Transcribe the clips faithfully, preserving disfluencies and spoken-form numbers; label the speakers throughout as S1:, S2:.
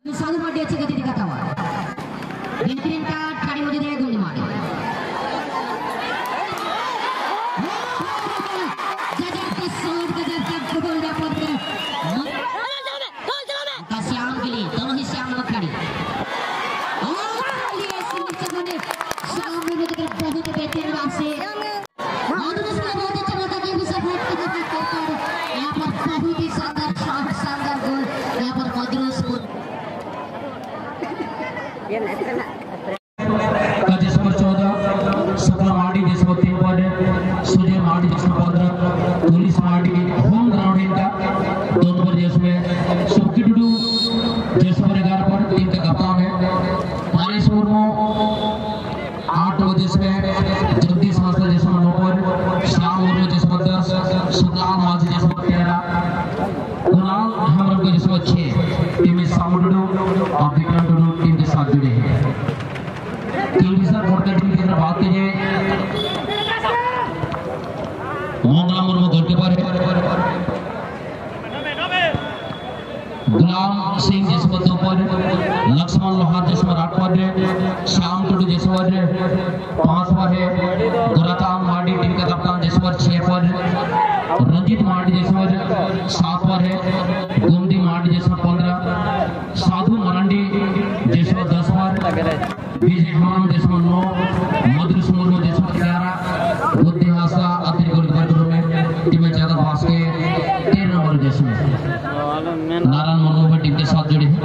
S1: साधु माटी अच्छी गति दिखाता हुआ बेहतरीन कार्ड खड़ी मौजूद है गोली मारी गजब का शॉट गजब का गोल दापत कर श्याम के लिए दोनों ही श्याम लोग खड़ी और ये सुनील ने श्याम ने मुझे बहुत बेहतरीन बात से बहुत उसने बहुत अच्छा लगा कि उसे बहुत तरीके से कर यहाँ पर बहुत ही शानदार शॉट शानदार गोल यहाँ पर मधुर स्कोर
S2: जिसमें चौदह सत्रह मार्डी जिसमें तीन पद सूर्य मार्डी जिसमें पंद्रह पुलिस मार्डी होम ग्राउंड इनका दोनों पर जिसमें सुखी डुडू जिसमें ग्यारह पर टीम का कप्तान है पारिस मुर्मू आठ पर जिसमें जगदीश मास्टर जिसमें नौ पर श्याम मुर्मू जिसमें दस सुखलाल माझी जिसमें तेरह कुणाल हेमरम के जिसमें छह टीम में सामू डुडू और विक्रम डुडू टीम के साथ जुड़े हैं टीम बोर्ड टीम की तरफ आते हैं मोंगला मुर्मू गोलकीपर है गुलाम सिंह जिसमें दो पर लक्ष्मण लोहार जिसमें आठ पर है श्याम टुडू जिसमें पांच पर है गुराताम मार्डी टीम का कप्तान जिसमें छह पर रंजीत मार्डी जिसमें सात पर है गोमती मार्डी जिसमें पंद्रह साधु मरंडी जिसमें दस पर विजय हेमान जिसमें नौ मधुर मुर्मू जिसमें ग्यारह बुद्धिहासा अतिरिक्त गोलकीपर में टीम में ज्यादा भाष के तेरह नंबर जिसमें नारायण मुर्मू भी टीम के साथ जुड़े हैं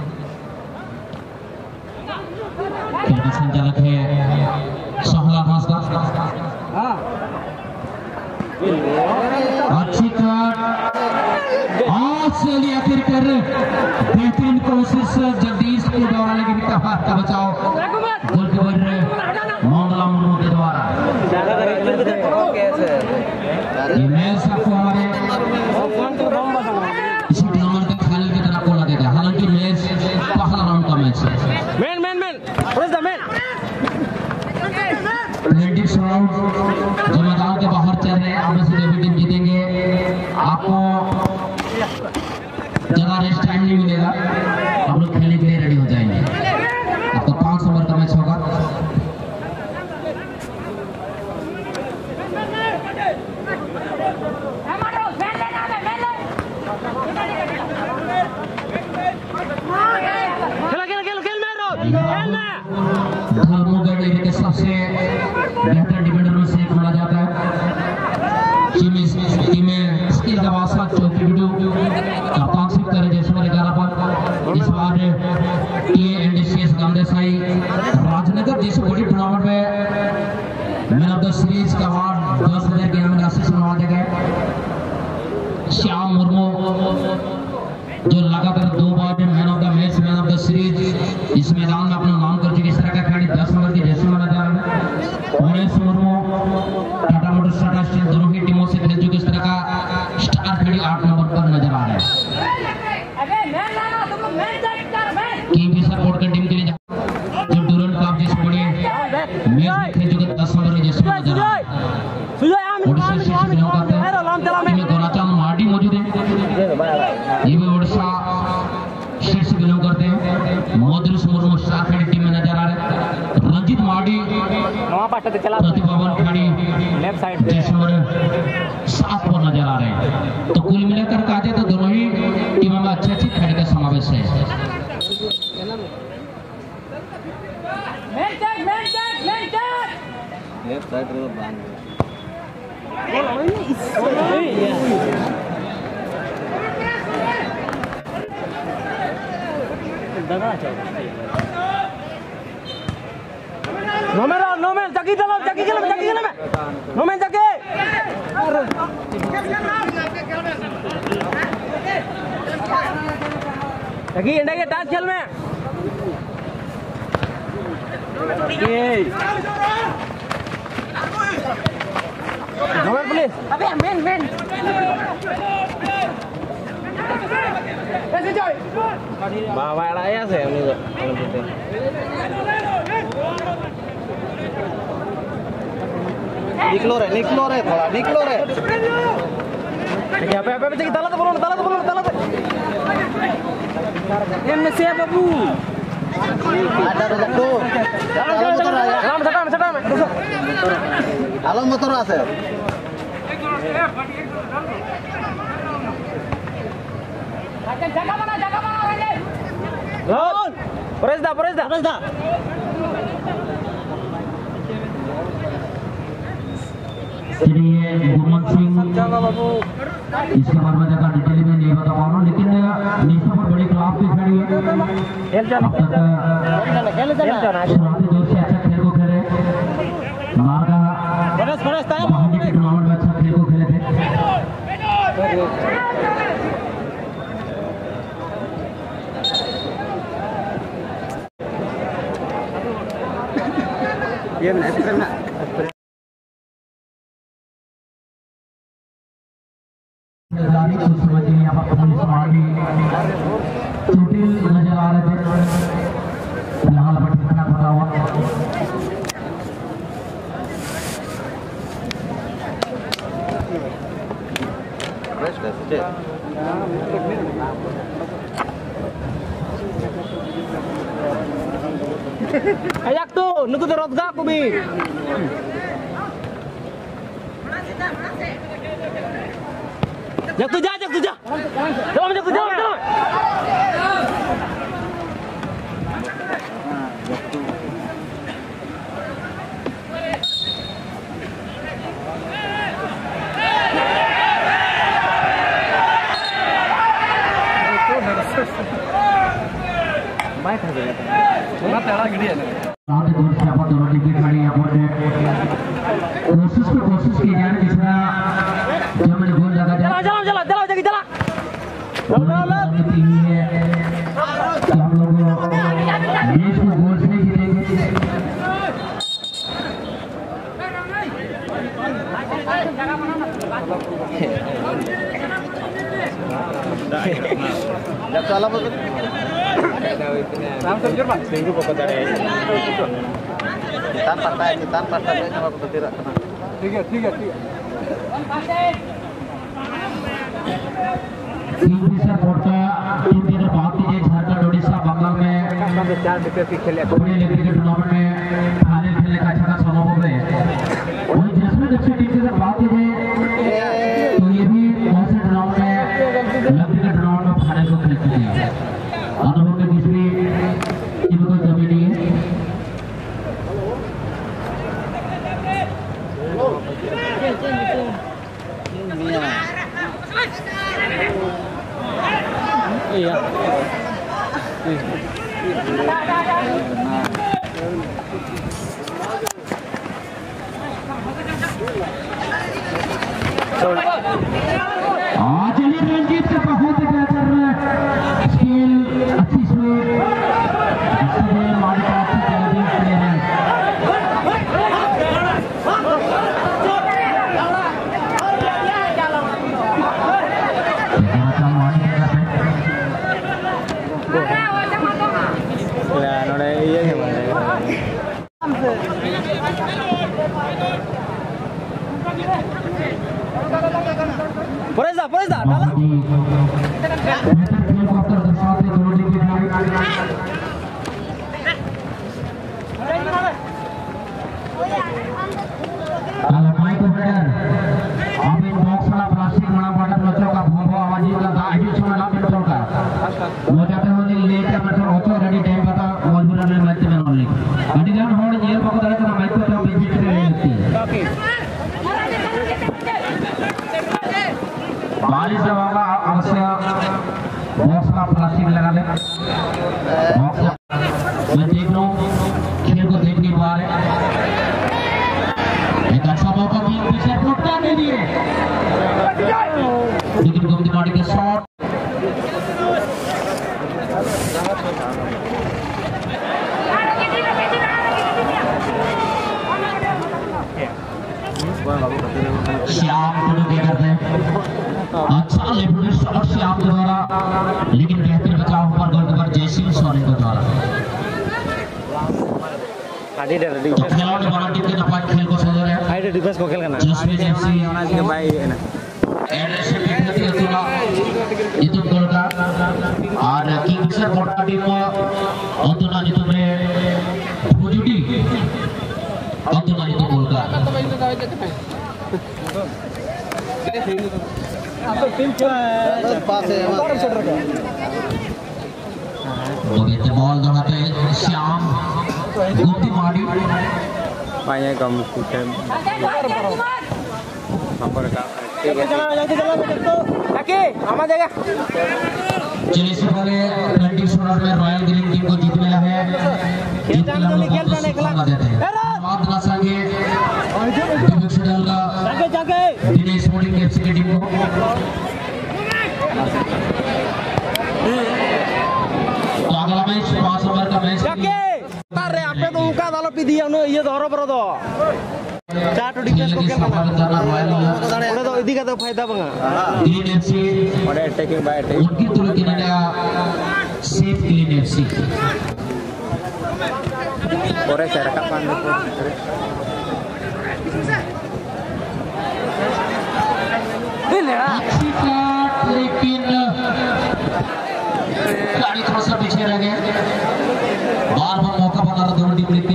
S2: संचालक है सोहला हांसदा अच्छी कार्ड चलिए आखिर कर बेहतरीन कोशिश जगदीश को दौड़ाने की हाथ का बचाव गोलकीपर मोंगला मुर्मू के द्वारा ये मैच आपको हमारे इसी टूर्नामेंट के फाइनल की तरह बोला देता है हालांकि मैच पहला राउंड का मैच है
S3: man man man what is the man
S2: प्लेटिक्स राउंड जो मैदान के बाहर चल रहे हैं आप में से जो भी टीम जीतेंगे आपको ज्यादा रेस्ट टाइम नहीं मिलेगा आप लोग खेलने के लिए रेडी हो जाएंगे आपको पांच ओवर का मैच होगा धर्मगढ़ एरिया के सबसे बेहतर डिफेंडर में से एक माना जाता है टीम में स्किल का वास्ता चौकी डुडू कप्तानशिप करे जैसवर ग्यारह पर इस बार टी एनडीसीएस गांधीसाई राजनगर जैसे बड़ी टूर्नामेंट में मैन ऑफ द सीरीज का अवार्ड दस हजार के इनाम राशि से नवाजे गए श्याम मुर्मू जो लगातार दो बार man of the match man of the series इस मैदान में अपना नाम कर चुके इस तरह का खिलाड़ी दस नंबर की जैसे माना जा रहा है उमेश मुर्मू टाटा मोटर्स टाटा स्टील दोनों ही टीमों से खेल चुके इस तरह का स्टार खिलाड़ी आठ नंबर पर नजर आ रहा है किंगफिशर बोर्ड की टीम के लिए जो डूरन कप जिस बड़े मैच में खेल चुके दस नंबर की जैसे नजर आ रहा है ओडिशा से बिलोंग करते हैं टीम गोराचांद मार्डी मौजूद है ये भी ओडिशा स्टेट से बिलोंग करते हैं मधुर मुर्मू स्टार खिलाड़ी टीम में नजर आ रहे हैं रंजीत मार्डी प्रतिभावन खिलाड़ी जिसमें सात पर नजर आ रहे हैं तो कुल मिलाकर कहते तो दोनों ही टीमों में अच्छे अच्छे खिलाड़ी का समावेश है
S3: नो मैन नो मैन जगी चलो जगी चलो जगी चलो मैं नो मैन जगी जगी इंडिया के टास्क खेल में ये नो मैन प्लीज अबे मैन मैन ऐसे जाओ बाबा आया से उन्हीं को निकलो रे निकलो रे थोड़ा निकलो रे क्या पे पे तला तो बोलो तला तो बोलो तला तो Ini siapa bu?
S4: Ada rejak tuh. Kalau motor ya.
S3: Salam sedam sedam.
S4: Kalau motor আছে.
S3: Jaga mana jaga mana Randy? Lawan. Presda Presda Presda.
S2: jadi Gurman Singh इसके बारे में ज्यादा डिटेल में नहीं बता पाऊंगा लेकिन नीचे पर बड़ी क्लास भी खड़ी है
S3: खेल जाना खेल जाना
S2: शुरुआती दौर से अच्छा खेल को खेले मार्गा
S3: बरस बरस टाइम
S2: महाजी के टूर्नामेंट में अच्छा खेल को खेले थे
S4: ये मैच करना
S2: कुछ समझ नहीं यहाँ पर पुलिस वाली चोटिल नजर आ रहे थे फिलहाल बटना पड़ा हुआ
S3: ayak tuh nunggu terus gak aku bi jak tuh jak jak tuh jak jalan jak tuh jalan jalan baik aja ya mata telah gede ya
S2: आगे दूर से आप दोनों टिकट खड़ी यहाँ पर कोशिश को कोशिश की जाए जिसमें जो मैंने गोल लगा
S3: jalan jalan jalan jalan jadi jalan
S2: समिति हुई है कि हम लोग देश को गोल से जीतेंगे
S4: जब साला बस
S3: langsung jur pak seminggu pokok dari
S4: Titan patah Titan patah dia sama betul tidak kena
S3: tiga tiga tiga
S2: तीन विषय कोटा तीन दिन बाद की झारखंड ओडिशा बंगाल में
S3: चार विकेट की खेले
S2: कबड्डी लीग क्रिकेट टूर्नामेंट में फाइनल खेलने का अच्छा खासा संभव है वही जिसमें अच्छी टीम की बात की जाए तो ये भी बहुत से टूर्नामेंट में लीग क्रिकेट टूर्नामेंट में फाइनल को खेल चुकी है अनुभव में किसी टीम को कमी नहीं है
S3: iya
S2: आज ये रंजीत का बहुत बेहतर स्किल अच्छी स्वीप इसलिए हमारे पास चैलेंजिंग प्लेयर है
S3: ya nore iya gimana Poreza, Poreza, dalam.
S2: kalau Mike Operator, Amin box वाला प्लास्टिक बड़ा बड़ा बच्चों का भोंभो आवाज़ी वाला गाड़ी छोड़ ला पेट्रोल का वो जाते हैं उन्हें लेट का पेट्रोल ऑटो रेडी टाइम पता मजबूरन में मैच में ओनली गाड़ी जान होड़ जेल पकड़ रहे तो माइक तो बीच बीच में लगती है बारिश जब होगा अवश्य बॉक्स का प्लास्टिक लगा ले बॉक्स मैं देख रहा हूँ खेल को देख नहीं पा रहे एक अच्छा मौका भी पीछे टूटता नहीं दिए लेकिन गोमती माटी के शॉट श्याम दोनों क्या करते हैं अच्छा लेफ्ट शॉट श्याम के द्वारा लेकिन बेहतर बचाव पर गोलकीपर जयसिंह सोनी के द्वारा
S3: Tadi dari di
S2: खिलाड़ी वाला टीम के नपाई खेल को सदर है
S3: ada di bas kokil kan
S2: Jaspreet FC
S3: yang nasi baik enak
S2: address विद्यार्थी अतुला itu golka और किंग्सर मोटा टीम अतुला itu में भुजुडी अतुला itu golka begitu ball donate Syam Guti Madi
S3: पाए कम कुछ नंबर का
S2: चलिए इस वाले ट्वेंटी सोलह में रॉयल ग्रीन टीम को जीत मिला है जीत मिला है बहुत देते हैं बात ना संगे डिविक्स दल का दिनेश स्पोर्टिंग एफसी की टीम को तो अगला मैच पांच ओवर का मैच
S3: अरे आपने तो उनका दालो पी दिया नो ये धरो पर दो चार टू डिफेंस को खेलना उन्हें तो इदी का तो फायदा बंगा
S2: ग्रीन एफसी
S3: और अटैकिंग बाय अटैकिंग
S2: उनकी तुलना की नया सेफ ग्रीन एफसी
S3: और ऐसा रखा पाने को
S2: अच्छी काट लेकिन गाड़ी थोड़ा सा पीछे रह गए बार बार मौका बना रहा दोनों टीम लेकिन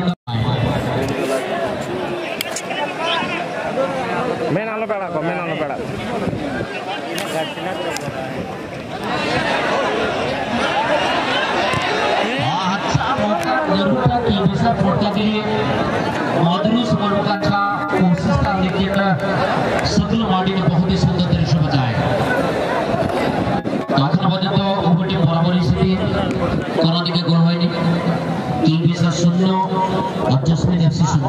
S3: मैं नालो पेड़ा को मैं नालो पेड़ा
S2: अच्छा मौका जरूर था कि विशा फोड़ने के लिए मधुरुस बोलने का अच्छा कोशिश था लेकिन सकल माडी ने बहुत ही सुंदर तरीके से बचाया आखिर बजे तो उभटी बराबर स्थिति कोना दिखे गोल हुई नहीं टीम विशा शून्य और जस्मिन एफसी शून्य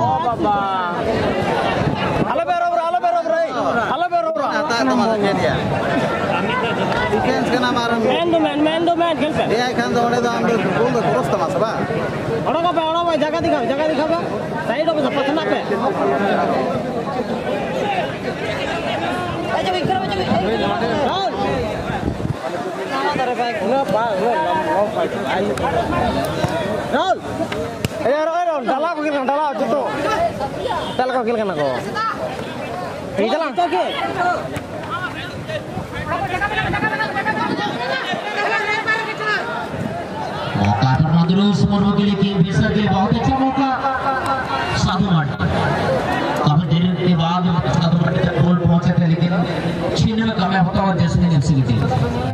S3: हलो बेरो ब्रो हलो बेरो ब्रो हलो बेरो ब्रो
S4: आता तुम्हारा क्या दिया डिफेंस का नाम आ रहा है
S3: मैन दो मैन मैन दो मैन खेल पे
S4: ये खान तो उन्हें तो हम लोग बोल दो क्रॉस तमाश बा
S3: ओड़ा का पे ओड़ा भाई जगह दिखाओ जगह दिखाओ साइड पे पतना पे अच्छा विक्रम अच्छा राहुल ना पा वो लंबा फाइट आई राहुल ए राहुल डाला को खेलना डाला जतो डाल को खेलना को ये चला तो के
S2: मौका पर मधुरुस मोनो के लिए टीम विशा के लिए बहुत अच्छा मौका साधु माडी काफी देर के बाद साधु माडी तक गोल पहुंचे थे लेकिन छीनने में कामयाब होता हुआ जस्मिन एफसी की टीम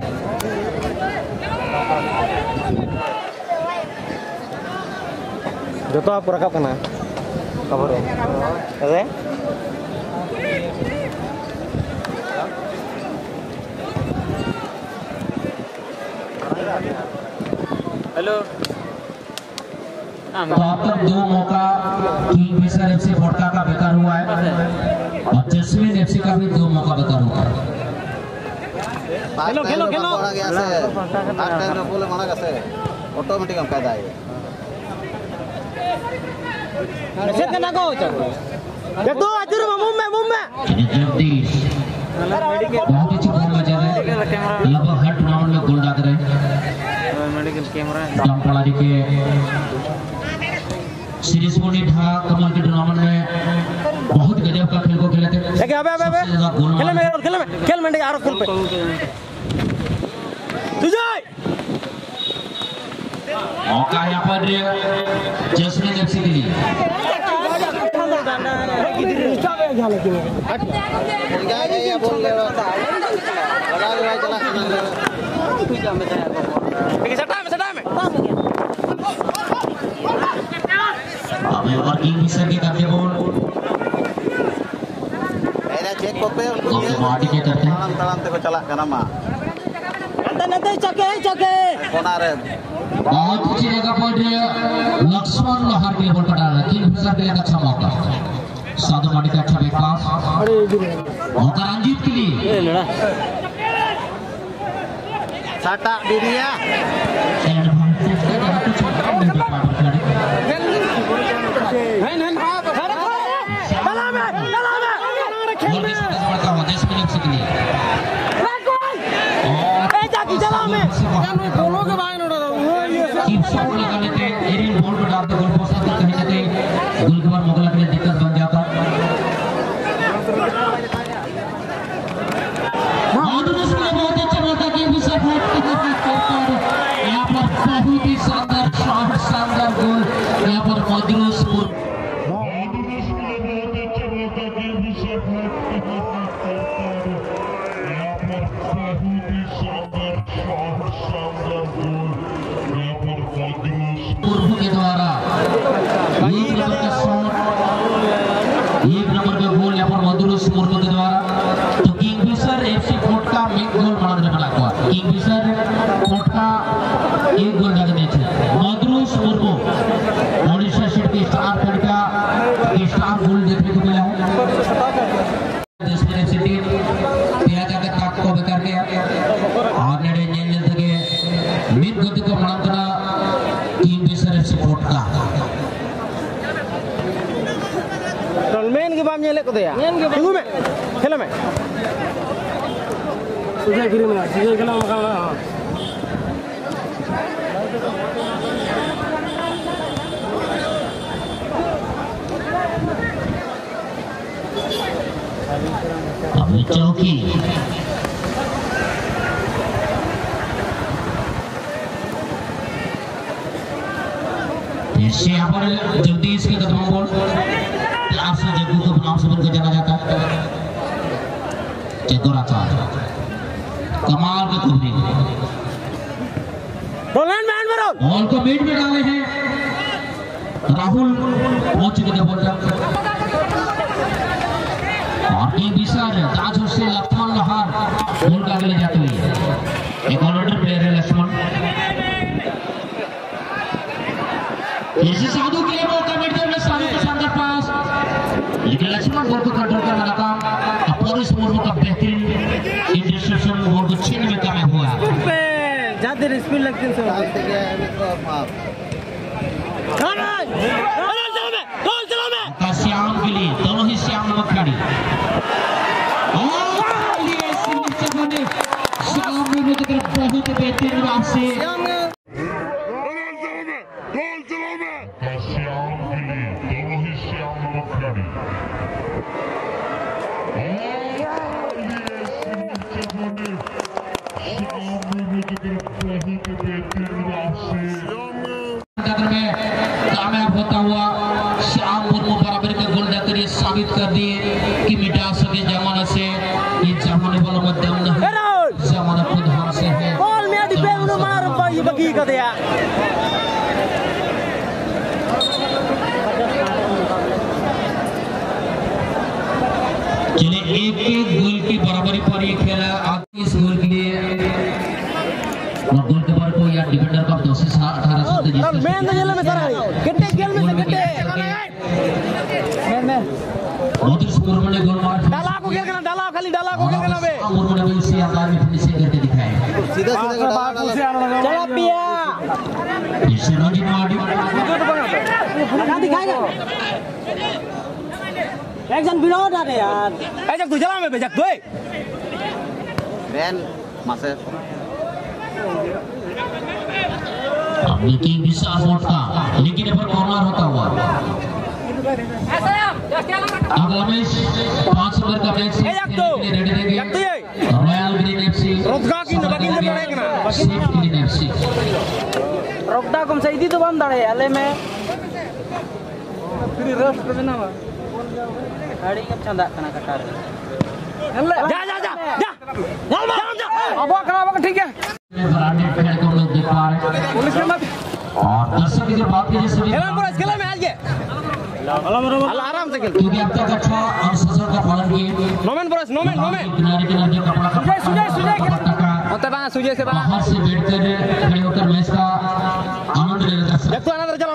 S3: जो तो आप रखा करना खबर है अरे हेलो
S2: तो अब तक दो मौका किंग फिशर एफसी वोडका का बेकार हुआ है और जस्मिन एफसी का भी दो मौका बेकार हुआ है
S4: खेलो खेलो खेलो बड़ा गया से आठ टाइम रे बोले माना कैसे ऑटोमेटिक हम फायदा है
S3: कैसे करना को ये तो अजर मुंबई मुंबई
S2: जगदीश बहुत अच्छी गोल बजा रहे हैं लगभग हर टूर्नामेंट में गोल डाल रहे हैं
S3: मेडिकल कैमरा
S2: डमपलारी के सीरीज मोनी था कमल के टूर्नामेंट में बहुत गजब का खेल को खेले थे
S3: देखिए अबे अबे अबे खेल में खेल में खेल में यार खेल पे तुझे
S2: मौका यहाँ पर जस्मिन एफसी के लिए
S4: क्या ये बोल ले रहा था लगा के भाई चला
S3: देखिए सटा में सटा में
S2: अबे और किंग फिशर के करते बोल
S4: मेरा चेक को पे
S2: ओके माडी के करते हैं
S4: तड़म तड़म ते को चला करना मा
S3: नंदे नंदे चके चके
S4: कोना रे
S2: बहुत अच्छी जगह पर लक्ष्मण लोहार के बॉल पटा रहा है किंग फिशर के लिए अच्छा मौका साधु माडी का अच्छा बैक पास मौका रंजीत के लिए
S4: साटा दुनिया
S2: एडवांटेज के लिए कुछ काम नहीं कर पा रहे
S3: नहीं नहीं चला में चला में
S2: खेल में का जस्मिन एफसी के लिए
S3: ए जाकी चला में बोलो के भाई नोड़ा
S2: कीप शॉट लगा लेते एरियल बॉल को डालते गोल पोस्ट तक कहीं ना कहीं गोलकीपर मुगला के लिए दिक्कत बन जाता मधुरूस मुर्मू ओडिशा सीट की स्टार खिलाड़ी की स्टार गोल देखने को मिला है। सिटी पिया जाके ताक को बेकार के और नेड़े नेल तक मीट गति को मनातना टीम बिसर सपोर्ट का
S3: मेन के बाम ये ले को दिया तू में खेल में सुजय गिरी में सुजय खेला मका
S2: अभी चौकी इससे यहाँ पर जगदीश के कदमों बोल प्यार से जग्गू को नाम से बनकर जाना जाता है। चतुराचार कमाल का कुबरी
S3: रोलैंड मैन बरो
S2: बॉल को बीट में डाले हैं राहुल पहुंच चुके थे बॉल तक और ये विशाल ताज से लक्ष्मण लहार बॉल का आगे ले जाते हुए एक ऑलराउंडर प्लेयर है लक्ष्मण। इसी साधु के लिए मौका मिलता है साधु के शानदार पास लेकिन लक्ष्मण बॉल को कंट्रोल करने लगा अपने मुर्मू का बेहतरीन इंटरसेप्शन बॉल को छीनने में कामयाब हुआ।
S3: ज्यादा स्पीड लगती है
S2: श्याम के लिए दोनों ही श्याम नमक खिलाड़ी बहुत बेहतरीन बात से कामयाब होता हुआ श्याम मुर्मू बराबर के गोल देकर ये साबित कर दिए कि मिटा सके जमाना से ये जमाने वाला मध्यम नहीं जमाना खुद हमसे है।
S3: बॉल में आदि पे उन्होंने मार पाई बगी कर दिया
S2: चले एक एक गोल की बराबरी पर ये खेला इस गोल के लिए गोल के बार को या डिफेंडर का दो से अठारह सौ
S3: मेन तो जेल में सारा कितने खेल में से कितने मेन में
S2: मधुरूस मुर्मू ने गोल मार
S3: डाला को खेल करना डाला खाली डाला को खेल करना बे
S2: मुर्मू ने भी इसी अंदाज में फिनिशिंग करके दिखाया।
S4: सीधा सीधा
S3: चला पिया
S2: इसे रंजीत मार्डी
S3: क्या दिखाएगा एक जन विनोद आ रहे यार ए जब तू चला में बेजक तू
S4: मैन मासे
S2: लेकिन विशाल वोट का लेकिन पर कॉर्नर होता हुआ अब रमेश पांच ओवर का मैच रेडी देंगे रॉयल ग्रीन एफसी
S3: रोजगा की नबाकी ने पड़ेगा ना
S2: सेफ ग्रीन एफसी
S3: रोकदा कम सही दी तो बंद दड़े याले में फिर रश कर देना गाड़ी कब चंदा कना कटार जा जा जा जा चल जा अब करा अब ठीक है
S2: बराबर खेल को लोग देख पा रहे हैं
S3: पुलिस के मत
S2: और दर्शक की जो बात की जैसे
S3: खेला पूरा खेला में आज के अल्लाह आराम से खेल
S2: क्योंकि अब तक अच्छा अनुशासन का पालन किए
S3: नोमेन ब्रस नोमेन नोमेन
S2: किनारे किनारे कपड़ा
S3: सुजय सुजय सुजय
S2: होता
S3: बना सुजय से बना
S2: बाहर से बैठकर खड़े होकर मैच का आनंद ले रहा था।
S3: देखो अनदर चलो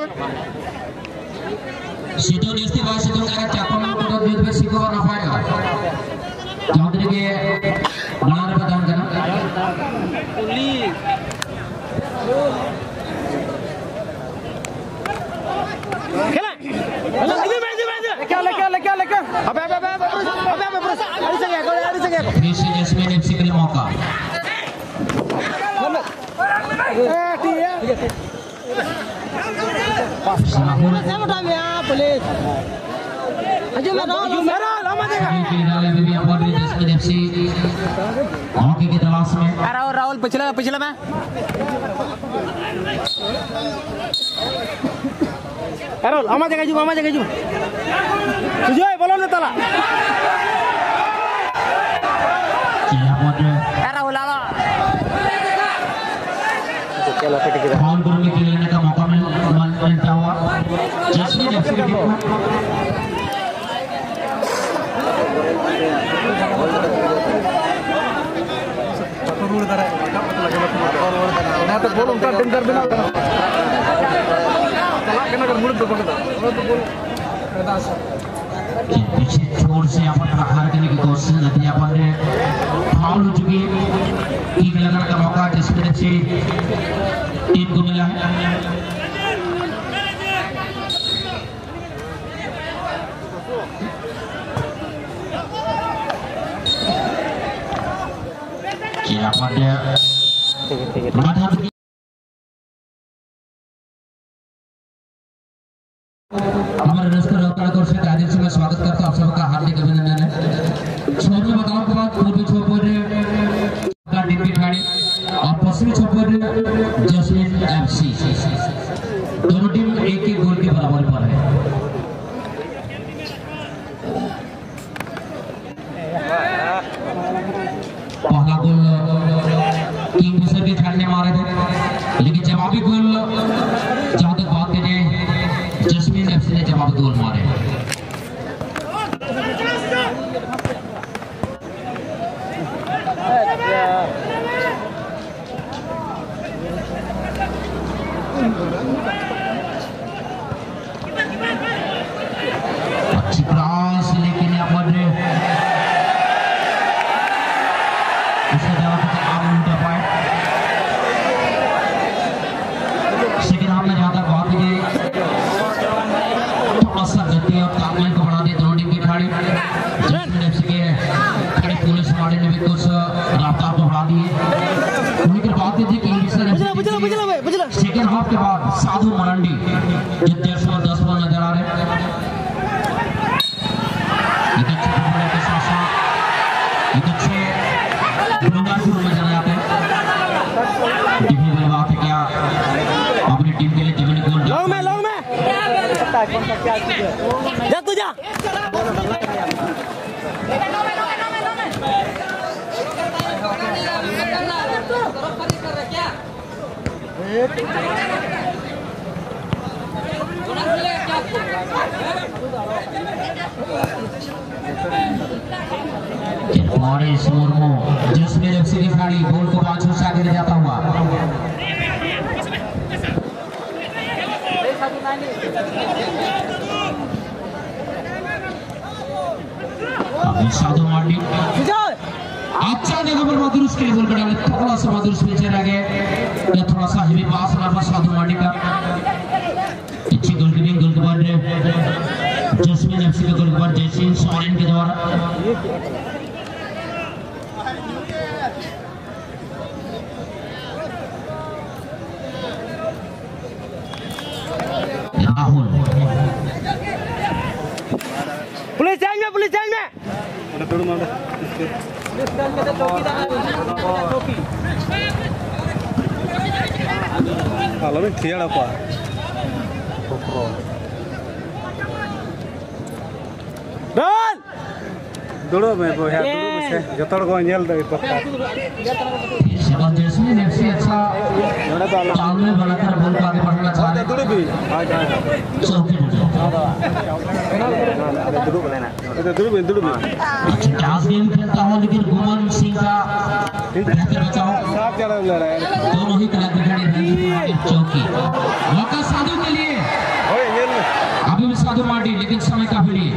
S2: सीधो निस्ती बात से तो कह चापन को तो बीच में सीखो ना पाएगा चौधरी के बनाने प्रदान करना
S3: पुलिस खेला इधर में इधर में क्या ले क्या ले क्या ले क्या अबे अबे अबे अबे अबे अबे अरे से गया अरे से गया
S2: कृषि जैस्मिन एफसी के लिए मौका
S3: ए ठीक है
S2: राहुल
S3: पुलिस अजय मैं रहा हूं मेरा लामा देगा
S2: की डाले भी अमर जैस्मिन एफसी मौके की तलाश में
S3: राहुल राहुल पिछला पिछला में राहुल आमा जगह जू आमा जगह जू सुजय बोलो ना तला
S2: चिया पहुंच
S3: राहुल आला
S2: बॉल गुरमी के लेने का मौका मिल मिलता हुआ जैस्मिन एफसी की टीम को
S4: रोड
S3: यहाँ तो बोल उनका डेंजर बिना चला के नगर मुड़ तो बोल तो बोल
S2: पीछे जोर से यहाँ पर प्रहार करने की कोशिश रहती है। यहाँ पर फाउल हो चुकी है, किक लगाने का मौका जिसमें से टीम को मिला है। यहाँ पर हमारे नमस्कार कलाकार से तारीफ से मैं स्वागत करता हूँ आप सबका हार्दिक अभिनंदन है। छोर में बताओ के बाद पूर्वी छोर का डिप्टी खिलाड़ी और पश्चिमी छोर जसवीन एफसी, दोनों टीम एक एक गोल के बराबर पर है। पहला गोल किंगफिशर के खिलाड़ी ने मारे थे, लेकिन जवाबी गोल जहां तक बात करें जसवीन एफसी ने जवाब गोल मारे। अच्छी क्रॉस, लेकिन यहाँ पर उसका जवाब आम उल्टा पाए। सेकंड हाफ में जहां तक बात की गति और तालमेल को बढ़ा दिया दोनों टीम के खिलाड़ी। जसवीन एफसी के खड़े पुलिस वाले ने भी कुछ रफ्तार को बढ़ा दी है। वहीं की बात थी कि सेकेंड हाफ के बाद साधु मरांडी जो डेढ़ सौ दस पर नजर आ रहे हैं, एक अच्छे फुटबॉलर के साथ साथ एक अच्छे बल्लेबाज में चले जाते हैं। बात है क्या अपनी टीम के लिए जमीनी गोल
S3: लॉन्ग में लॉन्ग में जा तू जा
S2: मॉरिस मुर्मू जसवीन एफसी के खिलाड़ी गोल को पांच से आगे ले जाता हुआ। अभी साधु मांडी अच्छा जगह पर मधुर उसके लिए गोल कर डाले, थोड़ा सा मधुर पीछे रह गए, थोड़ा सा हेवी पास मारा साधु मांडी का। अच्छी गोलकीपिंग गोलकीपर जसवीन एफसी के गोलकीपर जयसिंह सोरेन के द्वारा। राहुल
S3: पुलिस लाइन में पुलिस लाइन में kalau ini dia apa? Dan dulu मैं वो है dulu मुझे जतड़ को nyel dari peta
S2: Jasveen FC अच्छा तालमेल बनाकर बॉल को आगे बढ़ाना चाह रहे हैं।
S3: dulu भी
S2: चौकी
S3: ada dulu boleh ada dulu भी dulu भी
S2: अच्छा टास गेम खेलता हो, लेकिन गुमान सिंह का बेहतर बचाव
S3: साफ जा रहा है
S2: दोनों ही कलाकार खड़े हैं। चौकी मौका साधु के लिए, अभी भी साधु मांडी, लेकिन समय काफी लिए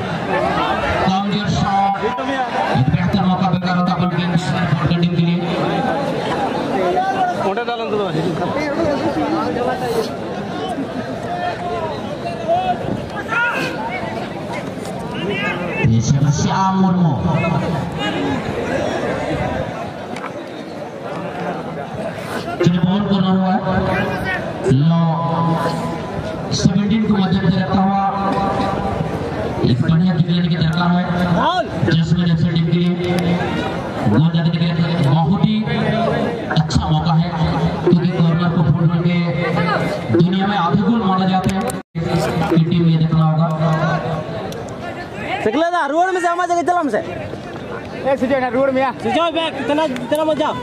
S2: बेहतर मौका बेकार होता बल्कि टीम के लिए।
S3: मोटा डालन दो
S2: श्याम मुर्मू बॉल करना हुआ है, लो सेवेंटीन को मद्देनजर रखता हुआ एक बढ़िया किक लेने की दरकार है जसवीन एफसी टीम के लिए। गोल लगने के लिए बहुत ही अच्छा मौका है, क्योंकि कॉर्नर को फुटबॉल के दुनिया में आधे गोल माने जाते हैं। टीम ये देखना होगा
S3: सकला दा रोड में जामा जगह चलम से ए सीधे ना रोड में आ सीधे बैक इतना इतना मत जा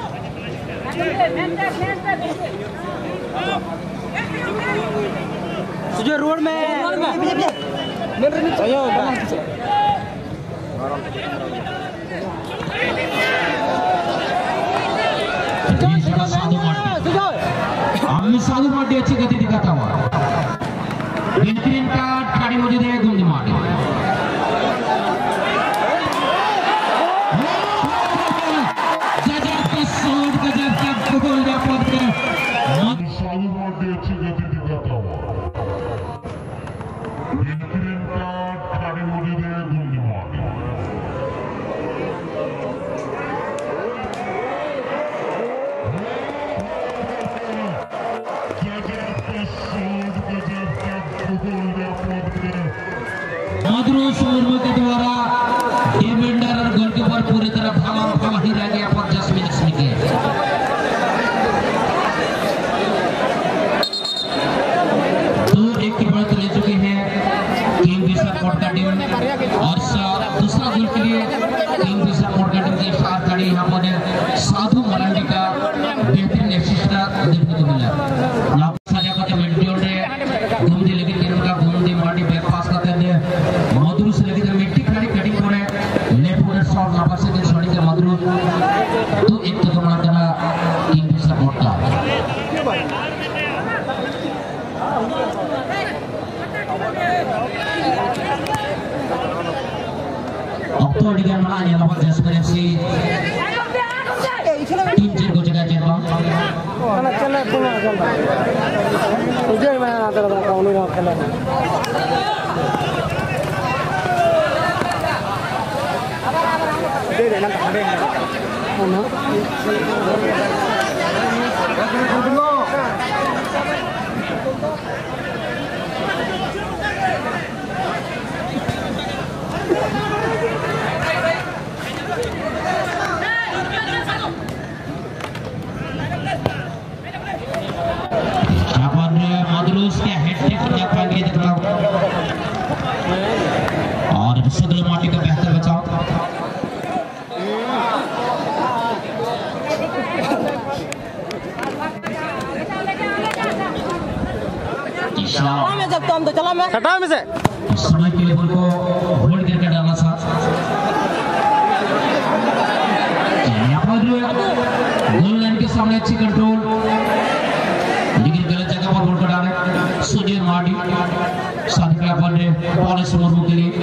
S3: सीधे रोड में आयो
S2: साधु मांडी साधु माटी अच्छी गति दिखाता हुआ बेहतरीन कार्ड खड़ी मौजूद है गुंडी माटी गजब का शॉट गजब का गोल या पद के साधु माटी अच्छी गति दिखाता हुआ बेहतरीन कार्ड खड़ी मौजूद है गुंडी माटी मधुरों शोरमो के द्वारा डिफेंडर और गोलकीपर पूरी तरह भागा भागा ही रह गया पर जसमीन इसमें के दो एक की बढ़त ले चुके हैं टीम विशा कोट का टीम और दूसरा गोल के लिए टीम विशा कोट का टीम की स्टार खड़ी यहाँ पर साधु मरांडी का बेहतरीन एसिस्ट देखने को मिला सजा का मिडफील्ड है घूमने लगी टीम का घूमने माटी बैक पास करते हैं मधुर से लगी मिट्टी खड़ी कटिंग करे लेफ्ट फुट शॉट नापर से छोड़ी के मधुर तो एक तो कमाल करा टीम की सपोर्ट का अब तो डिगन mana ya lawan Jasper F C team जीत को जगह जीत रहा
S3: mana chale punya chale ujai mana ada ada kaunu mau खेला deh deh nanti ada mana
S2: के हेड-टू-हेड या पाएंगे देख रहा हूं और सदर माटी का बेहतर बचाव
S3: में जब तो हम तो चला मैं हटा में से
S2: समय के लिए बॉल को होल्ड करके डालना साथ यहाँ पर गोल लाइन के सामने अच्छी कंट्रोल लेकिन गलत जगह पर बॉल को डाले सुजय मार्डी साधिका बॉल ने बॉल समूह के लिए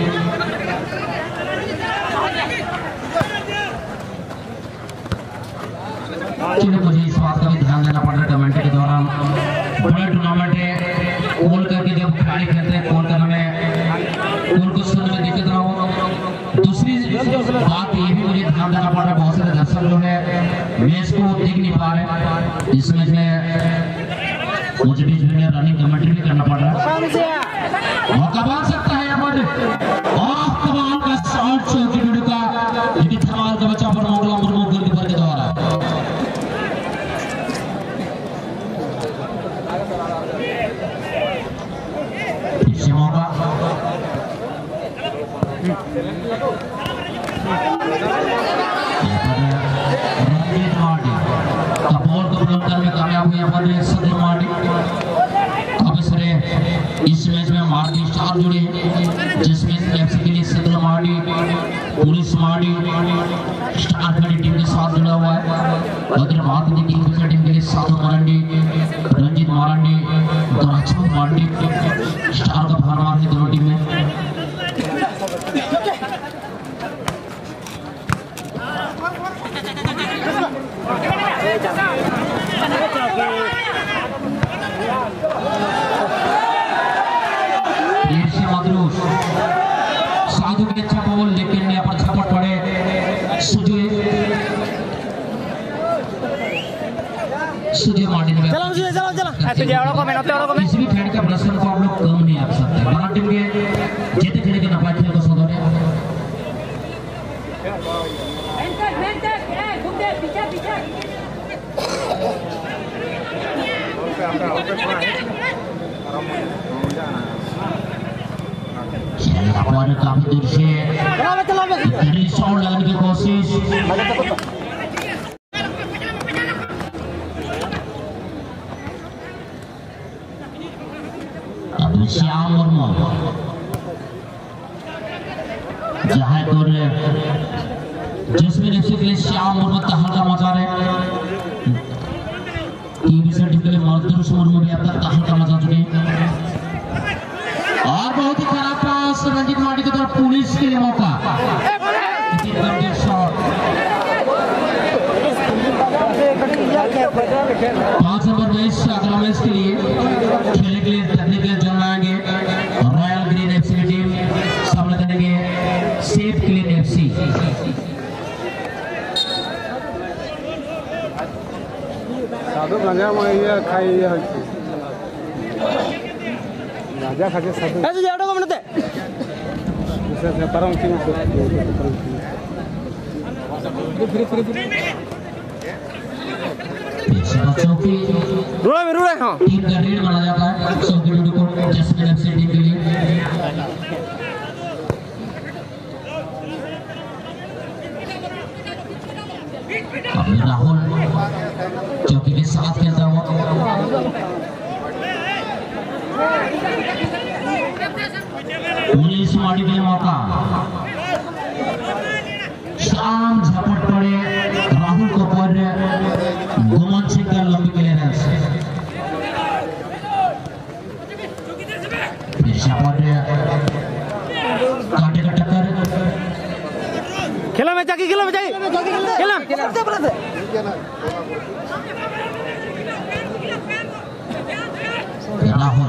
S2: चलिए मुझे इस बात का भी ध्यान देना पड़ रहा है कमेंट्री के दौरान बड़ा टूर्नामेंट है कॉल करके जब खिलाड़ी खेलते हैं कॉल करने में कॉल को सुनने में दिक्कत रहा हूँ दूसरी बात ये भी मुझे ध्यान देना पड़ रहा है बहुत सारे दर्शक जो है मैच को देख नहीं पा रहे इस मैच में मुझे बीच में रनिंग कमेंट्री भी करना पड़ रहा है मौका बन सकता है यहाँ पर कमाल का शॉट चौकी वीडियो का लेकिन धमाल का बच्चा पर मोगला मुर्मू गोलकीपर के द्वारा इसी मौका रणजीत मार्डी बॉल को ब्लॉक करने में कामयाब हुए यहाँ पर सदर मार्डी अब इस मैच में मार्डी स्टार जुड़े जिसमें एफसी के लिए सदर मार्डी पुलिस मार्डी स्टार खड़ी टीम के साथ जुड़ा हुआ है अगर बात की टीम की टीम के लिए साधु मारंडी रंजीत मारंडी राजपूत मारंडी स्टार का भार मार है दोनों टीम में साधु के अच्छा बॉल लेकिन यहाँ पर झपट पड़े सुजय सुजय मार्डी ने
S3: चलो सुजय चलो चलो सुजय और को मेहनत और को
S2: किसी भी खेल का प्रदर्शन को आप लोग कम नहीं आप सकते बना टीम के जीते खेल के नफा खेल को सदोरे
S5: मेंटर मेंटर ए घूम दे पीछे पीछे
S2: हमारे काफी दूर से शॉट लगाने की कोशिश अब श्याम मुर्मू जहाँ तो जिसमें श्याम मुर्मू का हल्का मचा रहे टीवी से टिकले रुद्र मुर्मू भी अब तक दाखिल करना चाह चुके हैं और बहुत ही खराब पास रंजीत माटी की तरफ पुलिस के लिए मौका पांच नंबर मैच अगला मैच के लिए खेलने के लिए टेक्निकल जोन आएंगे रॉयल ग्रीन एफसी की टीम सामने करेंगे सेफ क्लीन एफसी।
S3: साधु गांजा में ये खाई गांजा खाके साधु ऐसे जाओ को मिलते जैसे से परम सिंह फ्री फ्री फ्री
S2: चौकी
S3: रुड़ा में रुड़ा हां
S2: टीम का रेड माना जाता है चौकी ड्यूटी को जैस्मिन एफसी टीम के लिए अब राहुल चौकी के साथ खेलता हुआ पुलिस माटी के लिए मौका शाम झपट पड़े राहुल को पर गुमान सिंह का लंबी क्लियरेंस काटे का टक्कर
S3: खेला में जाके खेला में जाके खेला
S2: राहुल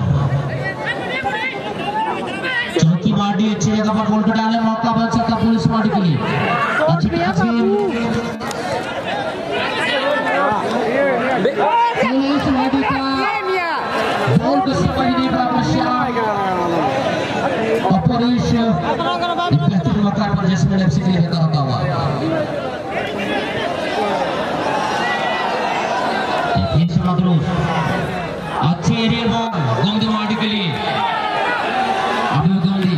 S2: चौकी माटी अच्छी जगह पर बॉल को डालने मौका बन सकता पुलिस माटी के लिए अच्छी पास पुलिस माटी का बॉल को समझ नहीं पा अपरेश बेहतरीन मौका पर जैस्मिन एफसी के लिए होता हुआ अच्छी एरियल बॉल गोमती माटी के लिए अभी गोमती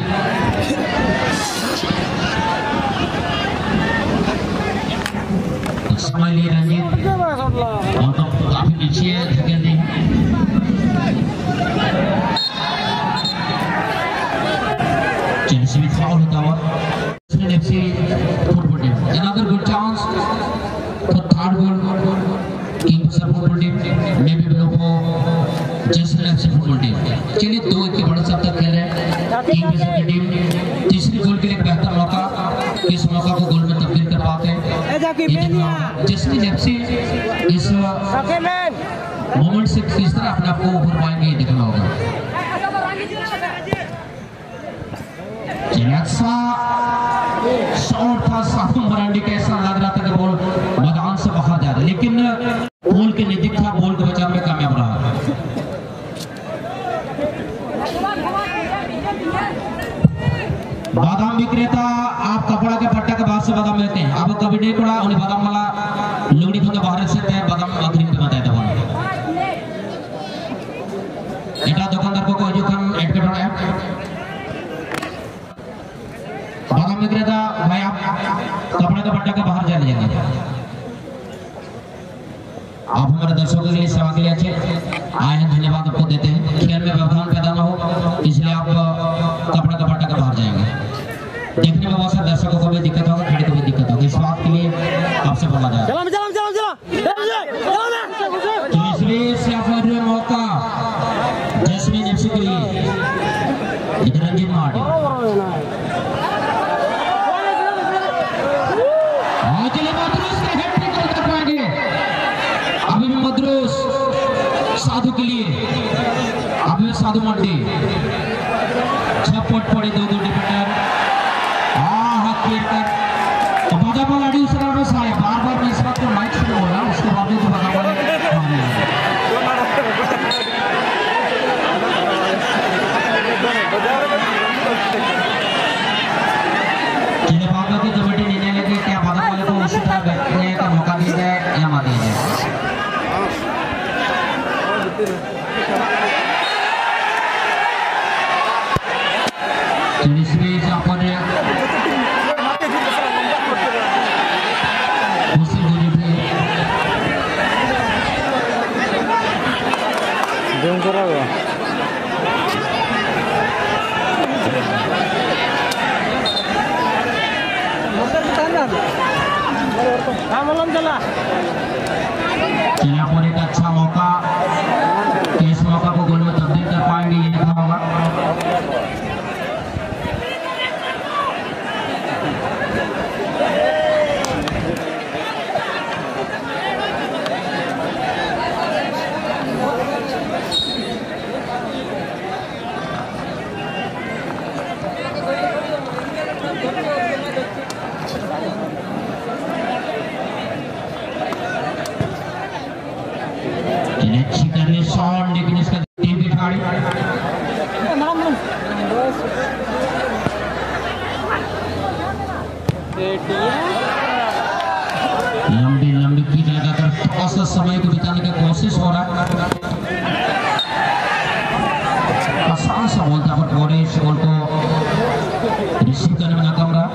S2: समय लिए रंजीत और तो काफी पीछे है गेंदी चेल्सी में फाउल होता हुआ Jasmine FC football team another good chance for third goal किंग्सर football team maybe below को जैस्मिन एफसी फुटबॉल टीम चलिए दो एक के बड़े सब तक खेल रहे हैं किंग्सर की टीम तीसरी गोल के लिए बेहतर मौका इस मौका को गोल में तब्दील कर पाते हैं जैस्मिन एफसी इस मोमेंट से किस तरह अपने आप को उभर पाएंगे ये देखना होगा अच्छा शॉट था साफुन बरांडी का ऐसा लग रहा था कि बॉल मैदान से बाहर जा रहा है लेकिन बॉल के नजदीक था बॉल को बचाने में कामयाब रहा बादाम विक्रेता आप कपड़ा के पट्टा के बाद से बादाम लेते हैं आप कभी नहीं पड़ा उन्हें बादाम वाला लुगड़ी को बाहर से है बादाम आखिरी में बताया था এটা दुकानदार को कोई जो काम ऐड कर रहा है बादाम विक्रेता भाई आप कपड़े का पट्टा के बाहर जा लीजिएगा आप हमारे दर्शकों के लिए सेवा के लिए अच्छे आए हैं धन्यवाद आपको देते हैं खेल में व्यवधान पैदा न हो इसलिए आप कपड़ा का पट्टा के बाहर जाएंगे देखने में बहुत सारे दर्शकों को भी दिक्कत होगा खिलाड़ी को भी दिक्कत होगी इस बात के लिए आपसे बोला जाए
S3: चलो चलो चलो चलो
S2: इसलिए सफर मौका जैस्मिन एफसी के लिए इधर रंजीत माटी अभी भी मद्रोस साधु के लिए अभी साधु मंडी छपट पड़े दो दो डिफेंडर तो बाधा बॉल अड़ी उस तरह में साए बार बार मैं इस बात को माइक से बोल रहा हूँ उसके बाद तो बाधा बॉल जिन्हें बाधा की कमेटी निर्णय लेके क्या बाधा बॉल को उसी तरह बैठने का मौका दिया जाए या मत दिया जाए इसमें यहाँ पर
S3: जूम करा हुआ
S2: यहाँ पर एक अच्छा मौका लंबी लंबी कीज लगाकर थोड़ा समय को बिताने की कोशिश हो रहा है। आसान सा बॉल था पर बोरे इस बॉल को रिसीव करने में नाकाम रहा।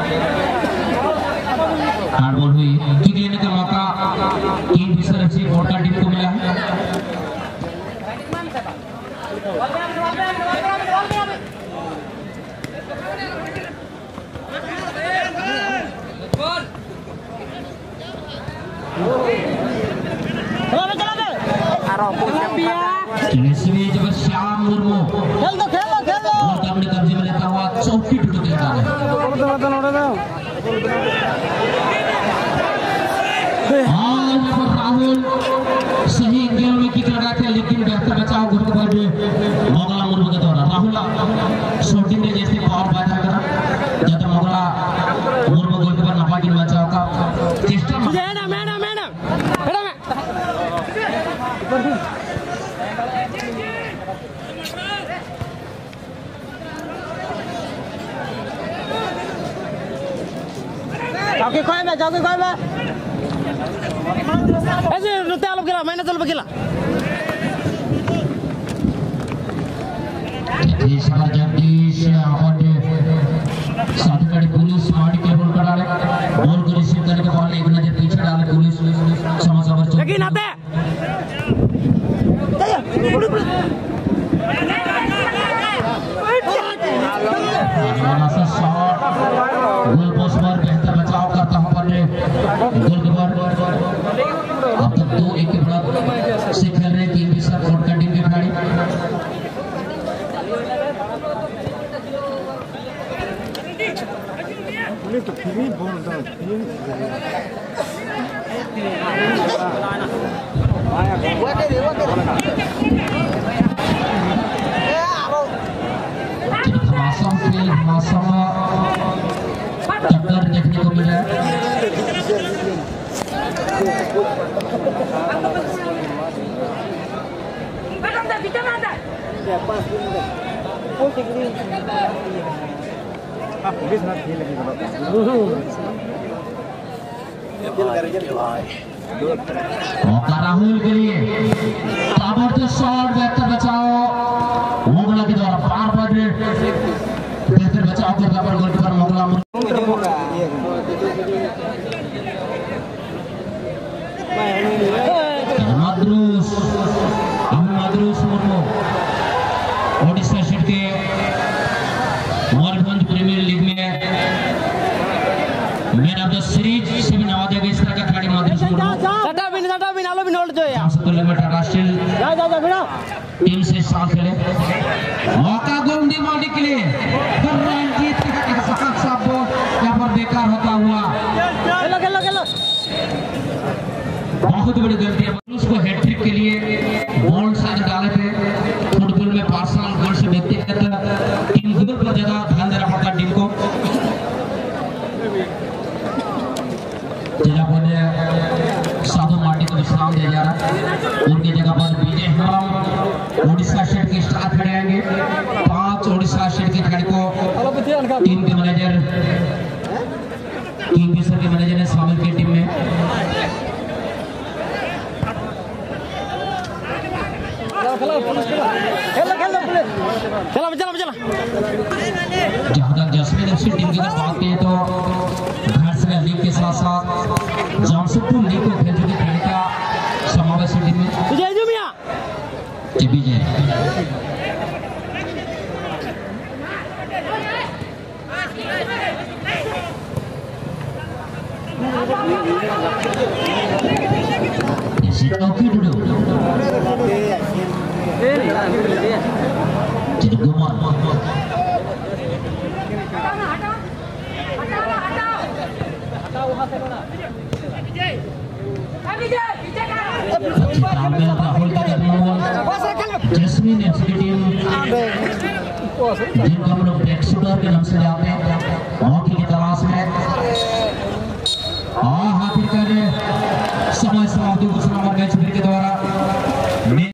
S2: हार्ड बॉल हुई, किक लेने का मौका टीम की तरफ से वोटा टीम को मिला है। जब श्याम मुर्मू
S3: खेल दो खेल दो खेल दो
S2: अपने कब्जे में लेता हुआ चौकी टूट के निकाले। राहुल सही गेम में किक लगा के लेकिन बेहतर बचाव मोगला मुर्मू के द्वारा। राहुल शूटिंग में जैसे पावर पैदा करा जब मोगला मुर्मू गोल के बाद नफा की बचाव का चेष्टा
S3: मैडम मैडम मैडम मैडम जाओगे कोई में जाओगे कोई में ऐसे रुते आलो गिला मैंने चल बगिला
S2: ये सारा जगदीश और साथ खड़ी पुलिस माटी के बॉल करा रहे बॉल को रिसीव करने के बॉल एक नजर पीछे डाले पुलिस समझ ओवर चल
S3: लेकिन आते
S2: वाला सा शॉट गोल पोस्ट पर बेहतर बचाव करता हुआ गोलकीपर। अब तक दो एक के बड़ा से खेल रहे टीम की सर कोर्ट का टीम के खिलाड़ी। टक्कर देखने को मिला है। मौका राहुल के लिए ताबड़तोड़ शॉट बेहतर बचाओ मोगला के द्वारा बार बार बेहतर बचाव करता पर गोलकीपर मोगला मद्रूस मद्रूस मुर्मू ओडिशा स्टेट के मयूरभंज प्रीमियर लीग में मैन ऑफ द सीरीज से भी नवाजा गया इस तरह का खिलाड़ी मद्रूस मुर्मू
S3: सटा बिन सटा बिन आलो बिन होल्ड जो यार
S2: किलोमीटर राष्ट्रीय
S3: जा जा जा बिना
S2: टीम से साथ खेले। मौका गोलंदी मारने के लिए रणजीत का सख्त सा बॉल यहाँ पर बेकार होता हुआ।
S3: खेलो खेलो खेलो
S2: बहुत बड़ी गलती है उसको हैट्रिक के लिए बॉल साइड डाले थे। फुटबॉल में पर्सनल गोल से व्यक्तिगत टीम गोल पर ज्यादा ध्यान देना पड़ता टीम को। जिला बोले साधु माटी को विश्राम दिया जा रहा है। उनकी जगह पर विजय हम ओडिशा स्टेट के स्टार खड़े आएंगे। पांच ओडिशा स्टेट के खिलाड़ी को टीम के मैनेजर टीम के सर के मैनेजर ने शामिल किया टीम में।
S3: खेलो खेलो खेलो चलो चलो चलो
S2: जहाँ तक जसमीन एफसी टीम की बात की तो घाटशिला लीग के साथ साथ जमशेदपुर लीग को खेल चुके खिलाड़ी का समावेश टीम में
S3: विजय जुमिया
S2: Vijay Oki dulu. Jadi gumar. Jasmine FC team जिनको हम लोग बैक शूटर के नाम से जानते हैं हॉकी की तलाश में हाँ हाथी कर समय समाप्ति घोषणा मैच के द्वारा